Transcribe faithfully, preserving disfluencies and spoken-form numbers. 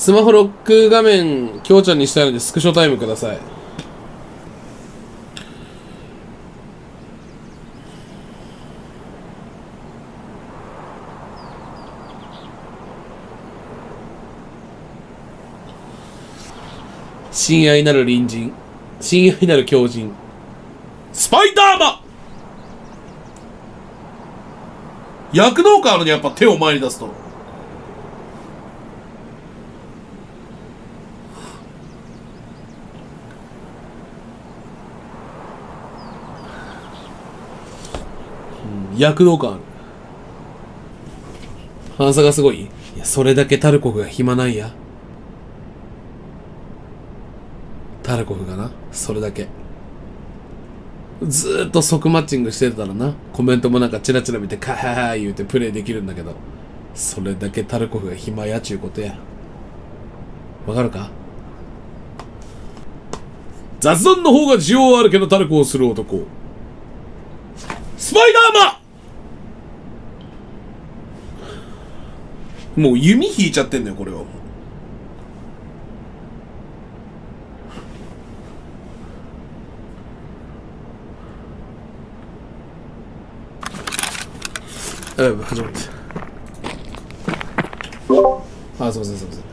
スマホロック画面強ちゃんにしたいのでスクショタイムください。親愛なる隣人、親愛なる狂人、スパイダーマン。躍動感あるね、やっぱ手を前に出すと。うん、躍動感ある。反差がすごい。いや、それだけタルコフが暇なんや。タルコフがな、それだけ。ずーっと即マッチングしてたらな、コメントもなんかチラチラ見てカハハ言うてプレイできるんだけど、それだけタルコフが暇やちゅうことや。わかるか？雑談の方が需要あるけどタルコをする男、スパイダーマン。もう弓引いちゃってんだよこれは。あ、始まった。あ、すいませんすいません。